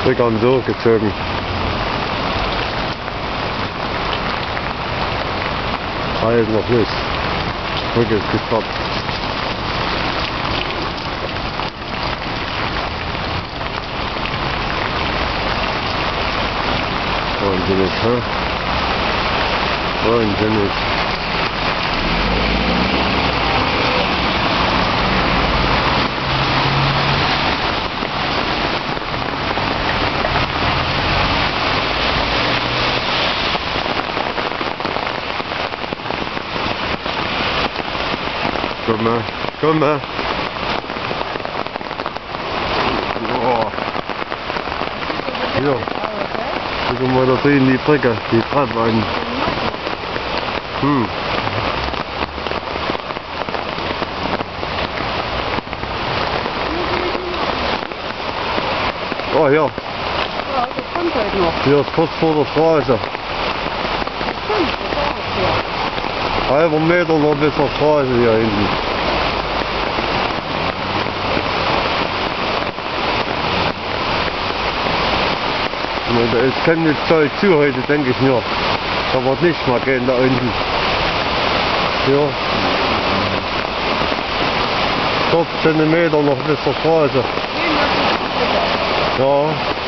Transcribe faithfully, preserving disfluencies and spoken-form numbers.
Triggern so gezogen. Halt noch nicht. Brücke ist gestoppt. Wahnsinnig, hä? Wahnsinnig. Komm mal, komm mal. Boah. Hier. Gucken wir da drüben die Brücke, die Treppe an. Hm. Oh, hier. Ja, das kommt halt noch. Hier ist kurz vor der Straße. Halber Meter noch bis zur Straße hier hinten. Es kann jetzt Zeug zu heute, denke ich mir. Da wird nicht mal gehen da unten. Hier. vierzig Zentimeter noch bis zur Straße. Ja.